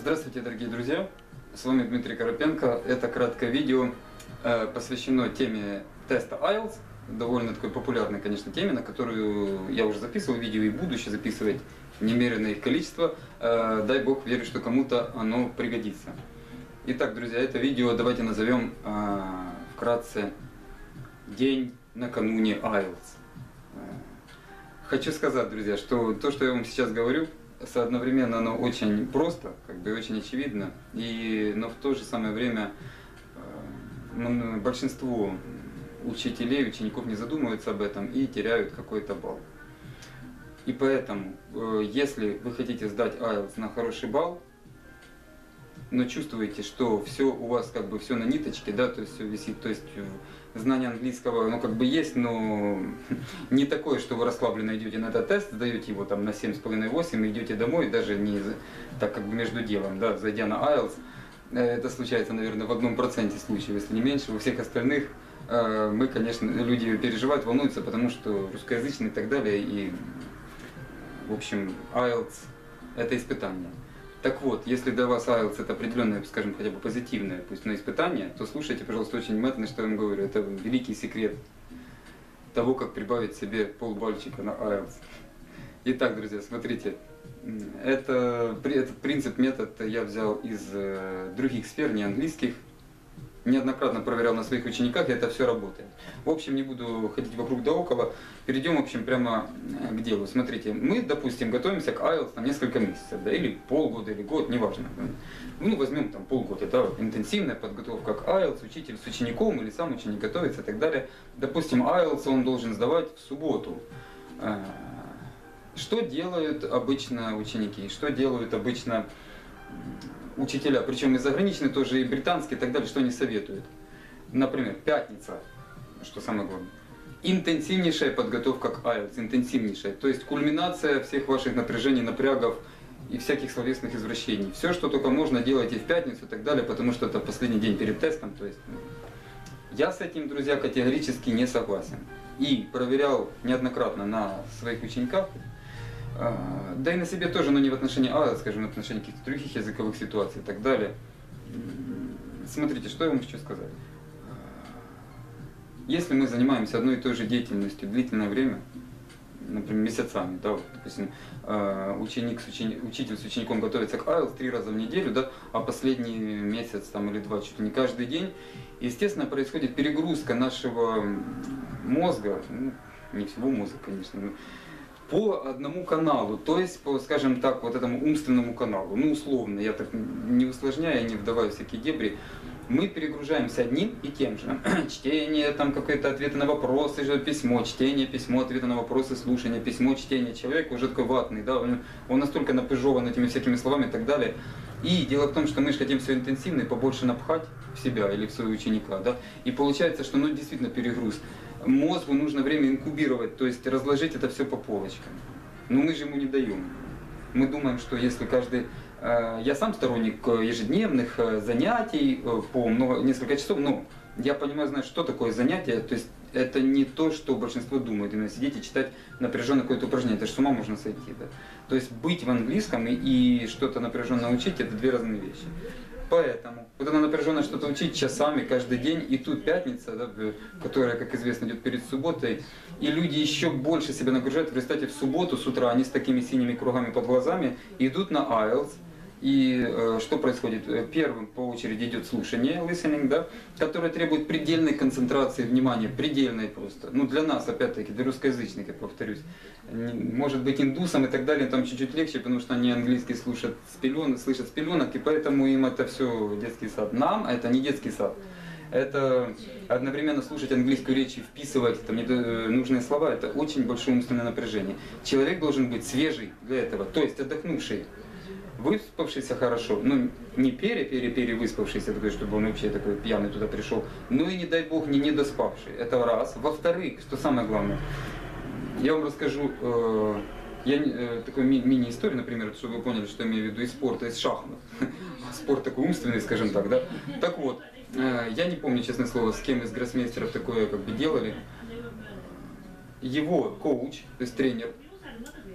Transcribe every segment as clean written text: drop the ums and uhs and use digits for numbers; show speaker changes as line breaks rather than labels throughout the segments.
Здравствуйте, дорогие друзья! С вами Дмитрий Карапенко. Это краткое видео посвящено теме теста IELTS. Довольно такой популярной, конечно, теме, на которую я уже записывал видео и буду еще записывать немеренное их количество. Дай Бог, верю, что кому-то оно пригодится. Итак, друзья, это видео давайте назовем вкратце «День накануне IELTS». Хочу сказать, друзья, что то, что я вам сейчас говорю, одновременно оно очень просто, как бы очень очевидно, но в то же самое время большинство учителей, учеников не задумываются об этом и теряют какой-то балл. И поэтому, если вы хотите сдать IELTS на хороший балл, но чувствуете, что все у вас как бы все на ниточке, да, то есть все висит, то есть знание английского, оно как бы есть, но не такое, что вы расслабленно идете на этот тест, сдаете его там на 7,5-8 и идете домой, даже не так как бы между делом, да, зайдя на IELTS. Это случается, наверное, в 1% случаев, если не меньше. Во всех остальных мы, конечно, люди переживают, волнуются, потому что русскоязычные и так далее, и, в общем, IELTS – это испытание. Так вот, если для вас IELTS это определенное, скажем, хотя бы позитивное, пусть на испытание, то слушайте, пожалуйста, очень внимательно, что я вам говорю. Это великий секрет того, как прибавить себе полбальчика на IELTS. Итак, друзья, смотрите, этот принцип, метод я взял из других сфер, не английских. Неоднократно проверял на своих учениках, и это все работает. В общем, не буду ходить вокруг да около. Перейдем, в общем, прямо к делу. Смотрите, мы, допустим, готовимся к IELTS на несколько месяцев, да, или полгода, или год, неважно. Ну, возьмем там полгода, это интенсивная подготовка к IELTS, учитель с учеником или сам ученик готовится и так далее. Допустим, IELTS он должен сдавать в субботу. Что делают обычно ученики? Что делают обычно учителя, причем и заграничные тоже, и британские, и так далее, что они советуют? Например, пятница, что самое главное. Интенсивнейшая подготовка к IELTS, интенсивнейшая, то есть кульминация всех ваших напряжений, напрягов и всяких словесных извращений. Все, что только можно, делайте в пятницу и так далее, потому что это последний день перед тестом. То есть, я с этим, друзья, категорически не согласен. И проверял неоднократно на своих учениках, да и на себе тоже, но не в отношении IELTS, скажем, в отношении каких-то других языковых ситуаций и так далее. Смотрите, что я вам хочу сказать. Если мы занимаемся одной и той же деятельностью длительное время, например, месяцами, да, вот, допустим, учитель с учеником готовится к IELTS 3 раза в неделю, да, а последний месяц там, или 2 чуть ли не каждый день, естественно, происходит перегрузка нашего мозга, ну, не всего мозга, конечно, но по одному каналу, то есть по, скажем так, вот этому умственному каналу, ну условно, я так не усложняю, не вдаваю всякие дебри, мы перегружаемся одним и тем же. Чтение, там какие-то ответы на вопросы, письмо, чтение, письмо, ответы на вопросы, слушание, письмо, чтение. Человек уже такой ватный, да, он настолько напыжован этими всякими словами и так далее. И дело в том, что мы же хотим все интенсивно и побольше напхать в себя или в своего ученика, да, и получается, что ну действительно перегруз. Мозгу нужно время инкубировать, то есть разложить это все по полочкам. Но мы же ему не даем. Мы думаем, что если каждый... Я сам сторонник ежедневных занятий по несколько часов, но я понимаю, знаю, что такое занятие, то есть это не то, что большинство думает, именно сидеть и читать напряженно какое-то упражнение, это же с ума можно сойти, да. То есть быть в английском и что-то напряженно учить, это две разные вещи. Поэтому, вот она напряженно что-то учить часами, каждый день, и тут пятница, да, которая, как известно, идет перед субботой, и люди еще больше себя нагружают. В результате в субботу с утра они с такими синими кругами под глазами идут на IELTS. И что происходит? Первым по очереди идет слушание, listening, да, которое требует предельной концентрации внимания, предельной просто. Ну для нас, опять-таки, для русскоязычных, я повторюсь, может быть индусам и так далее, там чуть-чуть легче, потому что они английский слышат с пеленок, и поэтому им это все детский сад. Нам это не детский сад. Это одновременно слушать английскую речь и вписывать там нужные слова, это очень большое умственное напряжение. Человек должен быть свежий для этого, то есть отдохнувший. Выспавшийся хорошо, ну не перевыспавшийся, такой, чтобы он вообще такой пьяный туда пришел, ну и не дай бог не недоспавший, это раз. Во-вторых, что самое главное, я вам расскажу такой мини-историю, например, чтобы вы поняли, что я имею в виду из спорта, из шахмат. Спорт такой умственный, скажем так, да. Так вот, я не помню, честное слово, с кем из гроссмейстеров такое как бы делали. Его коуч, то есть тренер,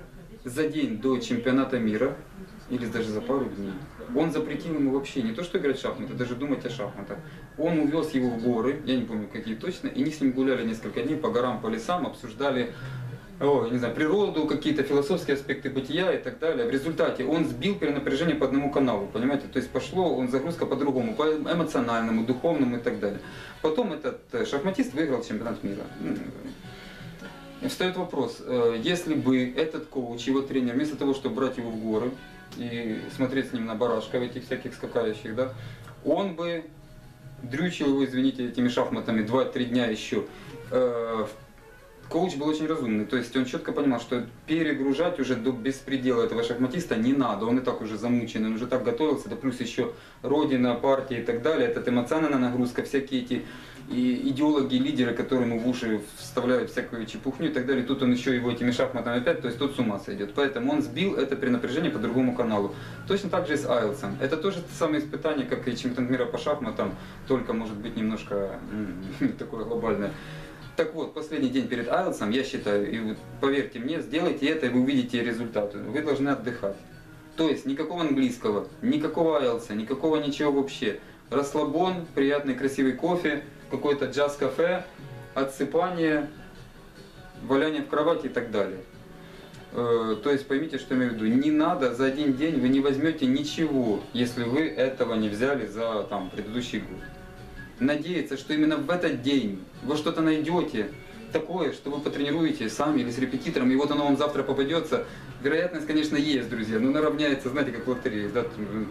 за день до чемпионата мира, или даже за пару дней, он запретил ему вообще не то что играть в шахматы, даже думать о шахматах. Он увез его в горы, я не помню какие точно, и они с ним гуляли несколько дней по горам, по лесам, обсуждали не знаю, природу, какие-то философские аспекты бытия и так далее. В результате он сбил перенапряжение по одному каналу, понимаете? То есть пошло он загрузка по-другому, по эмоциональному, духовному и так далее. Потом этот шахматист выиграл чемпионат мира. Встает вопрос, если бы этот коуч, его тренер, вместо того, чтобы брать его в горы и смотреть с ним на барашков этих всяких скакающих, да, он бы дрючил его, извините, этими шахматами 2-3 дня еще. Коуч был очень разумный, то есть он четко понимал, что перегружать уже до беспредела этого шахматиста не надо, он и так уже замучен, он уже так готовился, да плюс еще родина, партия и так далее, это эмоциональная нагрузка, всякие эти и идеологи, лидеры, которые ему в уши вставляют всякую чепухню и так далее, тут он еще его этими шахматами опять, то есть тот с ума сойдет. Поэтому он сбил это перенапряжение по другому каналу. Точно так же и с Айлсом. Это тоже самое испытание, как и чемпионат мира по шахматам, только может быть немножко такое глобальное. Так вот, последний день перед Айлсом, я считаю, и вот поверьте мне, сделайте это, и вы увидите результаты. Вы должны отдыхать. То есть никакого английского, никакого Айлса, никакого ничего вообще. Расслабон, приятный красивый кофе, какой-то джаз-кафе, отсыпание, валяние в кровати и так далее. То есть поймите, что я имею в виду. Не надо за один день, вы не возьмете ничего, если вы этого не взяли за предыдущий год. Надеяться, что именно в этот день вы что-то найдете такое, что вы потренируете сами или с репетитором, и вот оно вам завтра попадется. Вероятность, конечно, есть, друзья, но она равняется, знаете, как в лотерее, да,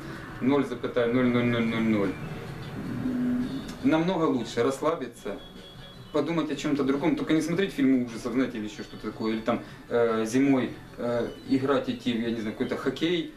0,00000. Намного лучше расслабиться, подумать о чем-то другом, только не смотреть фильмы ужасов, знаете, или еще что-то такое, или там зимой играть, идти, я не знаю, какой-то хоккей,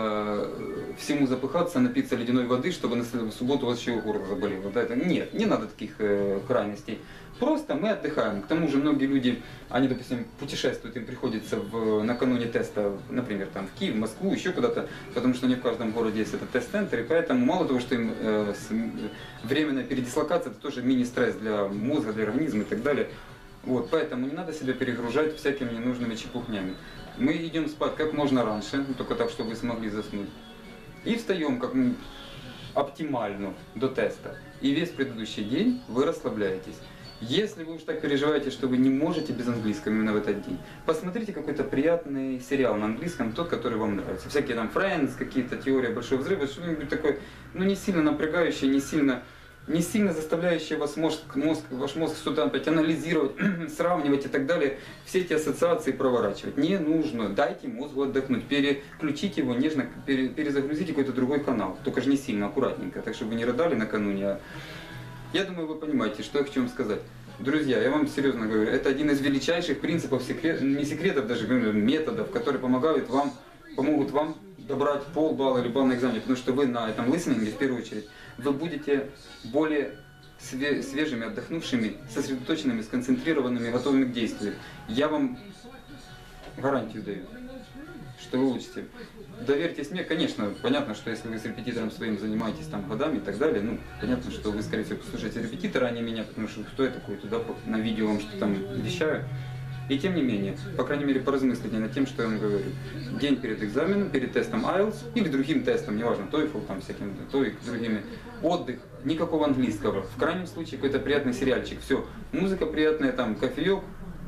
всему запыхаться, напиться ледяной воды, чтобы в субботу у вас еще горло заболело. Да, это нет, не надо таких крайностей. Просто мы отдыхаем. К тому же многие люди, они, допустим, путешествуют, им приходится накануне теста, например, там, в Киев, в Москву, еще куда-то, потому что не в каждом городе есть этот тест-центр, и поэтому мало того, что им временная передислокация, это тоже мини-стресс для мозга, для организма и так далее. Вот, поэтому не надо себя перегружать всякими ненужными чепухнями. Мы идем спать как можно раньше, только так, чтобы вы смогли заснуть. И встаем как оптимально до теста. И весь предыдущий день вы расслабляетесь. Если вы уж так переживаете, что вы не можете без английского именно в этот день, посмотрите какой-то приятный сериал на английском, тот, который вам нравится. Всякие там Friends, какие-то теории большого взрыва, что-нибудь такое, не сильно напрягающее, не сильно заставляющее ваш мозг что-то опять анализировать, сравнивать и так далее, все эти ассоциации проворачивать. Не нужно, дайте мозгу отдохнуть, переключите его нежно, перезагрузите какой-то другой канал, только же не сильно, аккуратненько, так чтобы вы не рыдали накануне. Я думаю, вы понимаете, что я хочу вам сказать. Друзья, я вам серьезно говорю, это один из величайших принципов, не секретов даже, методов, которые помогут вам добрать полбалла или балл на экзамене, потому что вы на этом листенинге, в первую очередь, вы будете более свежими, отдохнувшими, сосредоточенными, сконцентрированными, готовыми к действию. Я вам гарантию даю, что вы учите. Доверьтесь мне, конечно, понятно, что если вы с репетитором своим занимаетесь годами и так далее, понятно, что вы, скорее всего, послушаете репетитора, а не меня, потому что кто я такой, туда на видео вам что-то там вещаю. И тем не менее, по крайней мере, поразмыслите над тем, что я вам говорю. День перед экзаменом, перед тестом IELTS или другим тестом, неважно, TOEFL, всяким, TOEIC, другими. Отдых, никакого английского. В крайнем случае, какой-то приятный сериальчик. Все, музыка приятная, кофеек,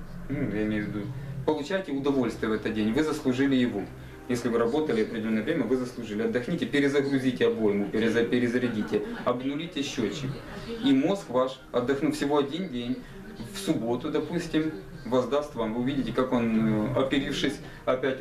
я имею в виду. Получайте удовольствие в этот день, вы заслужили его. Если вы работали определенное время, вы заслужили. Отдохните, перезагрузите обойму, перезарядите, обнулите счетчик. И мозг ваш, отдохнув всего один день, в субботу, допустим, воздаст вам. Вы увидите, как он, оперившись, опять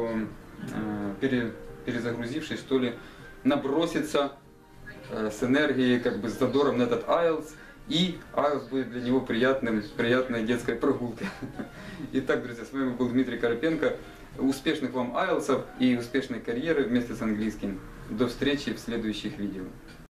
перезагрузившись, что ли, набросится с энергией, с задором на этот IELTS. И IELTS будет для него приятной детской прогулкой. Итак, друзья, с вами был Дмитрий Карпенко. Успешных вам IELTS и успешной карьеры вместе с английским. До встречи в следующих видео.